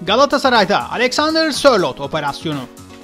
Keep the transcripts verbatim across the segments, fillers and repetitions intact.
Galatasaray'da Alexander Sørloth operasyonu.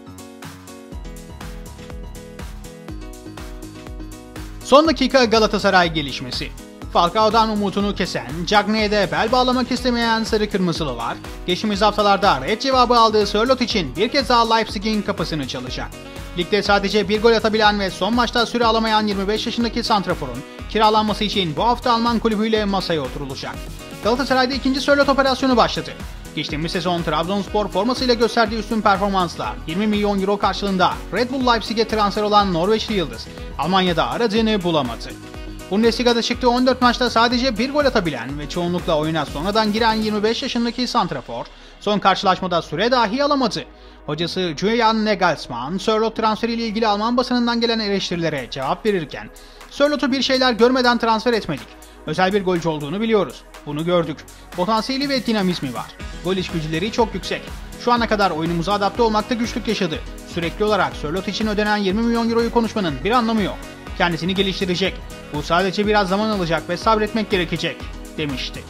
Son dakika Galatasaray gelişmesi. Falcao'dan umutunu kesen, Cagney'e de bel bağlamak istemeyen Sarı Kırmızılılar, geçtiğimiz haftalarda red cevabı aldığı Sørloth için bir kez daha Leipzig'in kapısını çalacak. Ligde sadece bir gol atabilen ve son maçta süre alamayan yirmi beş yaşındaki santraforun kiralanması için bu hafta Alman kulübüyle masaya oturulacak. Galatasaray'da ikinci Sørloth operasyonu başladı. Geçtiğimiz sezon Trabzonspor formasıyla gösterdiği üstün performansla yirmi milyon euro karşılığında Red Bull Leipzig'e transfer olan Norveçli yıldız, Almanya'da aradığını bulamadı. Bundesliga'da çıktığı on dört maçta sadece bir gol atabilen ve çoğunlukla oyuna sonradan giren yirmi beş yaşındaki santrafor, son karşılaşmada süre dahi alamadı. Hocası Julian Nagelsmann, Sørloth transferiyle ilgili Alman basınından gelen eleştirilere cevap verirken, "Sørloth'u bir şeyler görmeden transfer etmedik. Özel bir golcü olduğunu biliyoruz. Bunu gördük. Potansiyeli ve dinamizmi var. Gol içgüdüleri çok yüksek. Şu ana kadar oyunumuza adapte olmakta güçlük yaşadı. Sürekli olarak Sørloth için ödenen yirmi milyon euroyu konuşmanın bir anlamı yok. Kendisini geliştirecek. Bu sadece biraz zaman alacak ve sabretmek gerekecek," demişti.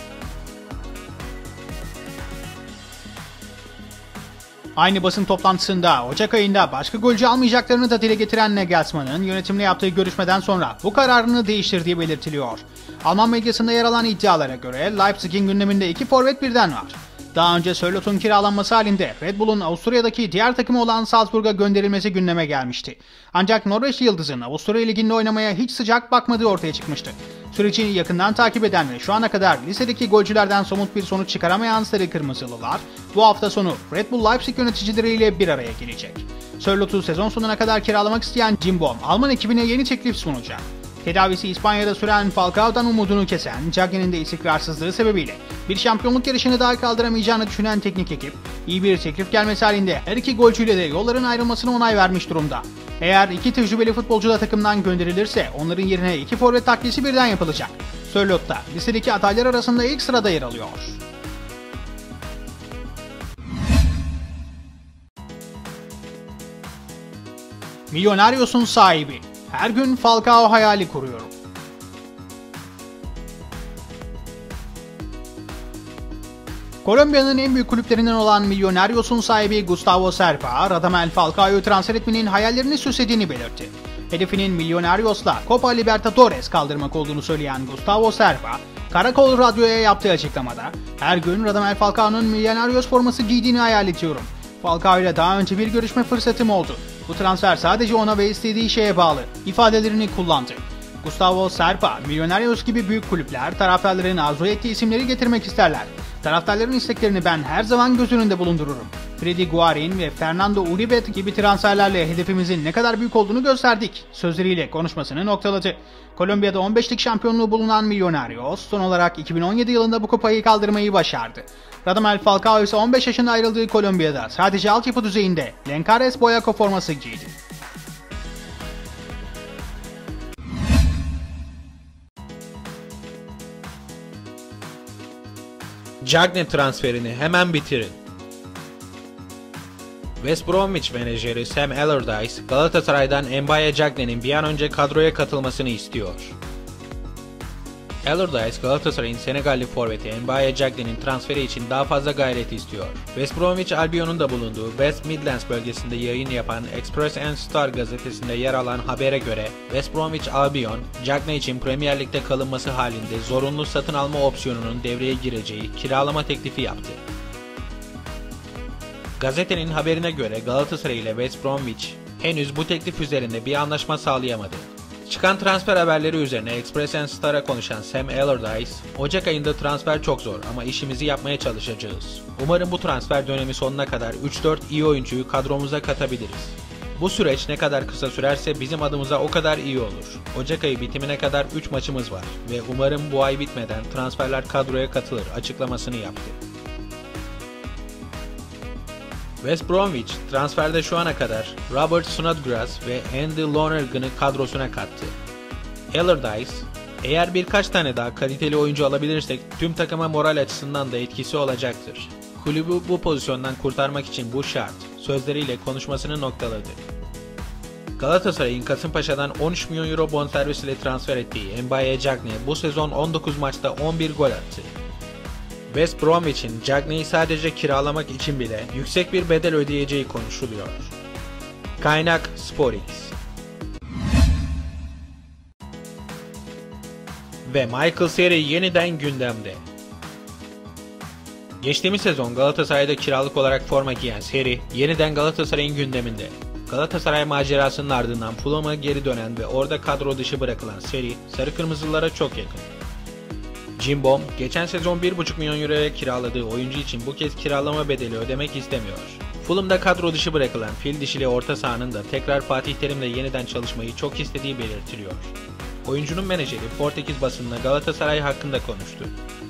Aynı basın toplantısında Ocak ayında başka golcü almayacaklarını da dile getiren Nagelsmann'ın yönetimle yaptığı görüşmeden sonra bu kararını değiştirdiği belirtiliyor. Alman medyasında yer alan iddialara göre Leipzig'in gündeminde iki forvet birden var. Daha önce Sørloth'un kiralanması halinde Red Bull'un Avusturya'daki diğer takımı olan Salzburg'a gönderilmesi gündeme gelmişti. Ancak Norveçli yıldızın Avusturya Ligi'nde oynamaya hiç sıcak bakmadığı ortaya çıkmıştı. Süreci yakından takip eden ve şu ana kadar lisedeki golcülerden somut bir sonuç çıkaramayan Sarı Kırmızılılar bu hafta sonu Red Bull Leipzig yöneticileriyle bir araya gelecek. Sørloth'u sezon sonuna kadar kiralamak isteyen Jim Bohm, Alman ekibine yeni teklif sunacak. Tedavisi İspanya'da süren Falcao'dan umudunu kesen, Cagney'in de istikrarsızlığı sebebiyle bir şampiyonluk yarışını daha kaldıramayacağını düşünen teknik ekip, iyi bir teklif gelmesi halinde her iki golcüyle de yolların ayrılmasına onay vermiş durumda. Eğer iki tecrübeli futbolcu da takımdan gönderilirse onların yerine iki forvet takviyesi birden yapılacak. Sørloth da listedeki adaylar arasında ilk sırada yer alıyor. Millonarios'un sahibi. Her gün Falcao hayali kuruyorum. Kolombiya'nın en büyük kulüplerinden olan Millonarios'un sahibi Gustavo Serpa, Radamel Falcao'yu transfer etmenin hayallerini süslediğini belirtti. Hedefinin Millonarios'la Copa Libertadores kaldırmak olduğunu söyleyen Gustavo Serpa, Karakol Radyo'ya yaptığı açıklamada, "Her gün Radamel Falcao'nun Millonarios forması giydiğini hayal ediyorum. Falcao ile daha önce bir görüşme fırsatım oldu. Bu transfer sadece ona ve istediği şeye bağlı," ifadelerini kullandı. Gustavo Serpa, Millonarios gibi büyük kulüpler taraftarların arzu ettiği isimleri getirmek isterler. Taraftarların isteklerini ben her zaman göz önünde bulundururum. Freddy Guarín ve Fernando Uribe gibi transferlerle hedefimizin ne kadar büyük olduğunu gösterdik, sözleriyle konuşmasını noktaladı. Kolombiya'da on beşlik şampiyonluğu bulunan Millonarios son olarak iki bin on yedi yılında bu kupayı kaldırmayı başardı. Radamel Falcao ise on beş yaşında ayrıldığı Kolombiya'da sadece altyapı düzeyinde Lencares Boyaco forması giydi. Cagney transferini hemen bitirin. West Bromwich menajeri Sam Allardyce, Galatasaray'dan Mbaye Cagney'nin bir an önce kadroya katılmasını istiyor. Allardyce, Galatasaray'ın Senegalli forveti Mbaye Cagney'nin transferi için daha fazla gayret istiyor. West Bromwich Albion'un da bulunduğu West Midlands bölgesinde yayın yapan Express and Star gazetesinde yer alan habere göre West Bromwich Albion, Cagney için Premier Lig'de kalınması halinde zorunlu satın alma opsiyonunun devreye gireceği kiralama teklifi yaptı. Gazetenin haberine göre Galatasaray ile West Bromwich henüz bu teklif üzerinde bir anlaşma sağlayamadı. Çıkan transfer haberleri üzerine Express and Star'a konuşan Sam Allardyce, "Ocak ayında transfer çok zor ama işimizi yapmaya çalışacağız. Umarım bu transfer dönemi sonuna kadar üç dört iyi oyuncuyu kadromuza katabiliriz. Bu süreç ne kadar kısa sürerse bizim adımıza o kadar iyi olur. Ocak ayı bitimine kadar üç maçımız var ve umarım bu ay bitmeden transferler kadroya katılır," açıklamasını yaptı. West Bromwich transferde şu ana kadar Robert Snodgrass ve Andy Lonergan'ı kadrosuna kattı. Allardyce, "Eğer birkaç tane daha kaliteli oyuncu alabilirsek tüm takıma moral açısından da etkisi olacaktır. Kulübü bu pozisyondan kurtarmak için bu şart," sözleriyle konuşmasını noktaladı. Galatasaray'ın Kasımpaşa'dan on üç milyon euro bonservis ile transfer ettiği Mbaye Cagney bu sezon on dokuz maçta on bir gol attı. West Bromwich'in Cagney'i sadece kiralamak için bile yüksek bir bedel ödeyeceği konuşuluyor. Kaynak SporX. Ve Michael Seri yeniden gündemde. Geçtiğimiz sezon Galatasaray'da kiralık olarak forma giyen Seri yeniden Galatasaray'ın gündeminde. Galatasaray macerasının ardından Fulham'a geri dönen ve orada kadro dışı bırakılan Seri, sarı kırmızılara çok yakın. Cimbom, geçen sezon bir buçuk milyon euroya kiraladığı oyuncu için bu kez kiralama bedeli ödemek istemiyor. Fulham'da kadro dışı bırakılan fil dişili orta sahanın da tekrar Fatih Terim'le yeniden çalışmayı çok istediği belirtiliyor. Oyuncunun menajeri Portekiz basınına Galatasaray hakkında konuştu.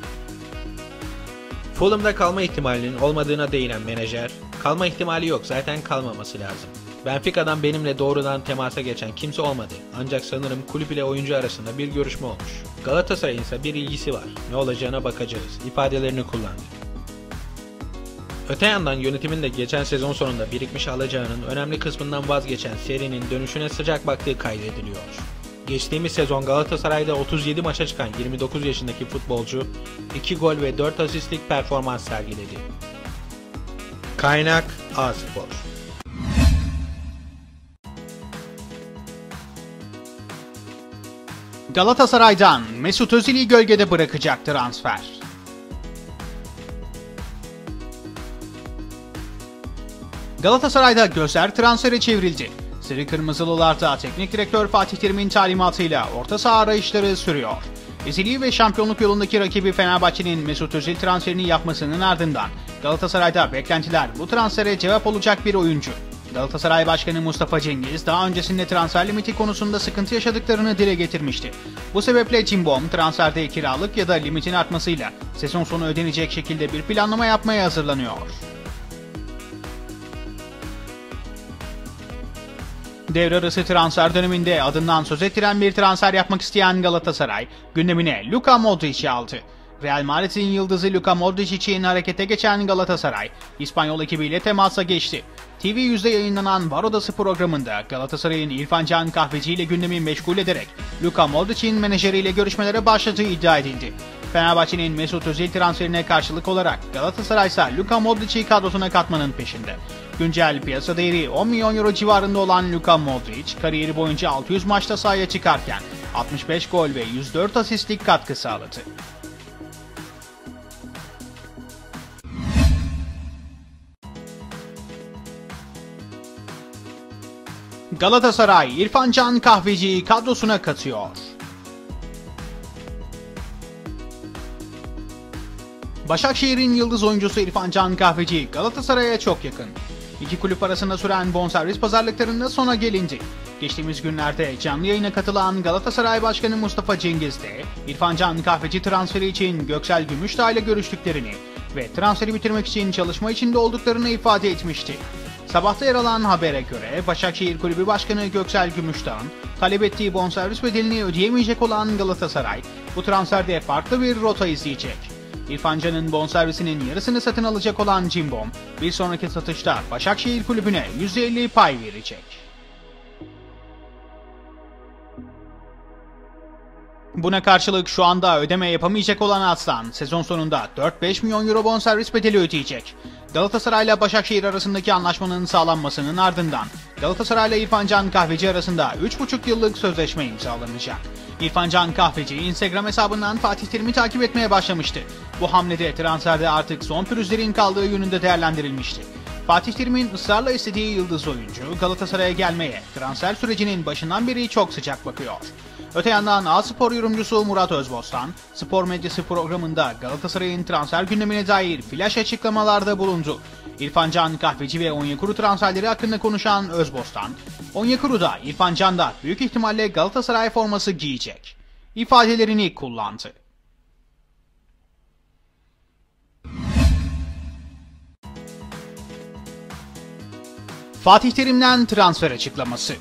Fulham'da kalma ihtimalinin olmadığına değinen menajer, "Kalma ihtimali yok, zaten kalmaması lazım. Benfica'dan benimle doğrudan temasa geçen kimse olmadı. Ancak sanırım kulüp ile oyuncu arasında bir görüşme olmuş. Galatasaray'ın ise bir ilgisi var. Ne olacağına bakacağız" ifadelerini kullandı. Öte yandan yönetimin de geçen sezon sonunda birikmiş alacağının önemli kısmından vazgeçen Seri'nin dönüşüne sıcak baktığı kaydediliyor. Geçtiğimiz sezon Galatasaray'da otuz yedi maça çıkan yirmi dokuz yaşındaki futbolcu iki gol ve dört asistlik performans sergiledi. Kaynak A-Spor. Galatasaray'dan Mesut Özil'i gölgede bırakacak transfer. Galatasaray'da gözler transfere çevrildi. Sarı Kırmızılılarda teknik direktör Fatih Terim'in talimatıyla orta saha arayışları sürüyor. Ezeli ve şampiyonluk yolundaki rakibi Fenerbahçe'nin Mesut Özil transferini yapmasının ardından Galatasaray'da beklentiler bu transfere cevap olacak bir oyuncu. Galatasaray Başkanı Mustafa Cengiz daha öncesinde transfer limiti konusunda sıkıntı yaşadıklarını dile getirmişti. Bu sebeple Cimbom transferde kiralık ya da limitin artmasıyla sezon sonu ödenecek şekilde bir planlama yapmaya hazırlanıyor. Devre arası transfer döneminde adından söz ettiren bir transfer yapmak isteyen Galatasaray, gündemine Luka Modric'i aldı. Real Madrid'in yıldızı Luka Modric için harekete geçen Galatasaray, İspanyol ekibiyle temasa geçti. T V yüzde yayınlanan Var Odası programında Galatasaray'ın İrfan Can Kahveci ile gündemi meşgul ederek Luka Modric'in menajeriyle görüşmelere başladığı iddia edildi. Fenerbahçe'nin Mesut Özil transferine karşılık olarak Galatasaray ise Luka Modric'i kadrosuna katmanın peşinde. Güncel piyasa değeri on milyon euro civarında olan Luka Modric, kariyeri boyunca altı yüz maçta sahaya çıkarken altmış beş gol ve yüz dört asistlik katkı sağladı. Galatasaray, İrfan Can Kahveci'yi kadrosuna katıyor. Başakşehir'in yıldız oyuncusu İrfan Can Kahveci Galatasaray'a çok yakın. İki kulüp arasında süren bonservis pazarlıklarında sona gelindi. Geçtiğimiz günlerde canlı yayına katılan Galatasaray Başkanı Mustafa Cengiz de İrfan Can Kahveci transferi için Göksel Gümüşdağ ile görüştüklerini ve transferi bitirmek için çalışma içinde olduklarını ifade etmişti. Sabahta yer alan habere göre Başakşehir Kulübü Başkanı Göksel Gümüşdağ'ın talep ettiği bonservis bedelini ödeyemeyecek olan Galatasaray bu transferde farklı bir rota izleyecek. İrfan Can'ın bonservisinin yarısını satın alacak olan Cimbom bir sonraki satışta Başakşehir Kulübü'ne yüzde elli pay verecek. Buna karşılık şu anda ödeme yapamayacak olan Aslan sezon sonunda dört beş milyon euro bonservis bedeli ödeyecek. Galatasaray ile Başakşehir arasındaki anlaşmanın sağlanmasının ardından Galatasaray ile İrfan Can Kahveci arasında üç buçuk yıllık sözleşme imzalanacak. İrfan Can Kahveci Instagram hesabından Fatih Terim'i takip etmeye başlamıştı. Bu hamlede transferde artık son pürüzlerin kaldığı yönünde değerlendirilmişti. Fatih Terim'in ısrarla istediği yıldız oyuncu Galatasaray'a gelmeye transfer sürecinin başından beri çok sıcak bakıyor. Öte yandan A-Spor yorumcusu Murat Özbostan, Spor Medyası programında Galatasaray'ın transfer gündemine dair flash açıklamalarda bulundu. İrfan Can Kahveci ve Onyekuru transferleri hakkında konuşan Özbostan, Onyekuru da İrfan Can da büyük ihtimalle Galatasaray forması giyecek ifadelerini kullandı. Fatih Terim'den transfer açıklaması.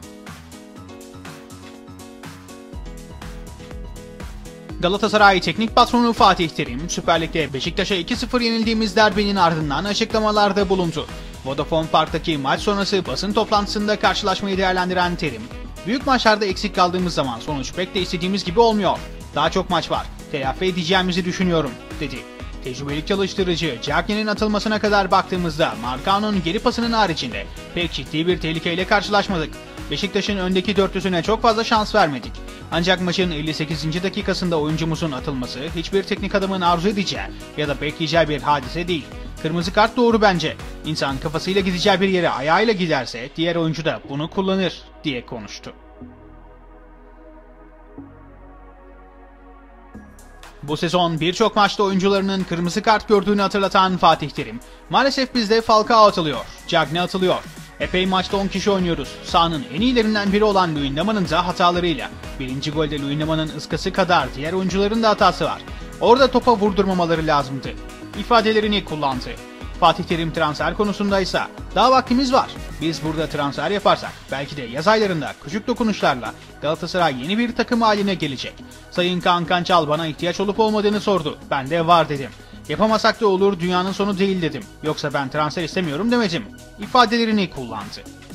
Galatasaray Teknik Patronu Fatih Terim, Süper Lig'de Beşiktaş'a iki sıfır yenildiğimiz derbinin ardından açıklamalarda bulundu. Vodafone Park'taki maç sonrası basın toplantısında karşılaşmayı değerlendiren Terim, "Büyük maçlarda eksik kaldığımız zaman sonuç pek de istediğimiz gibi olmuyor. Daha çok maç var, telafi edeceğimizi düşünüyorum," dedi. tecrübeli çalıştırıcı Cagney'in atılmasına kadar baktığımızda Marcao'nun geri pasının haricinde pek ciddi bir tehlikeyle karşılaşmadık. Beşiktaş'ın öndeki dörtlüsüne çok fazla şans vermedik. Ancak maçın elli sekizinci dakikasında oyuncumuzun atılması hiçbir teknik adamın arzu edeceği ya da bekleyeceği bir hadise değil. Kırmızı kart doğru bence. İnsan kafasıyla gideceği bir yere ayağıyla giderse diğer oyuncu da bunu kullanır diye konuştu. Bu sezon birçok maçta oyuncularının kırmızı kart gördüğünü hatırlatan Fatih Terim, maalesef bizde Falcao atılıyor, Cagney atılıyor. Epey maçta on kişi oynuyoruz. Sahanın en iyilerinden biri olan Luyendama'nın da hatalarıyla. Birinci golde Luyendama'nın ıskası kadar diğer oyuncuların da hatası var. Orada topa vurdurmamaları lazımdı ifadelerini kullandı. Fatih Terim transfer konusundaysa daha vaktimiz var. Biz burada transfer yaparsak belki de yaz aylarında küçük dokunuşlarla Galatasaray yeni bir takım haline gelecek. Sayın Kaan Kançal bana ihtiyaç olup olmadığını sordu. Ben de var dedim. Yapamasak da olur, dünyanın sonu değil dedim. Yoksa ben transfer istemiyorum demedim ifadelerini kullandı.